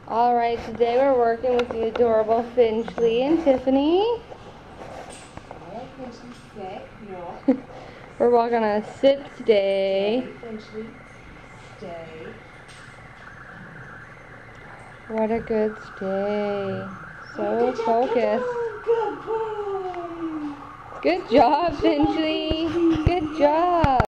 Alright, today we're working with the adorable Finchley and Tiffany. Alright, Finchley, sit. No. We're walking on a sit today. Stay, Finchley. Stay. What a good stay. So Good focused. Good boy. Good job, Finchley. Good job.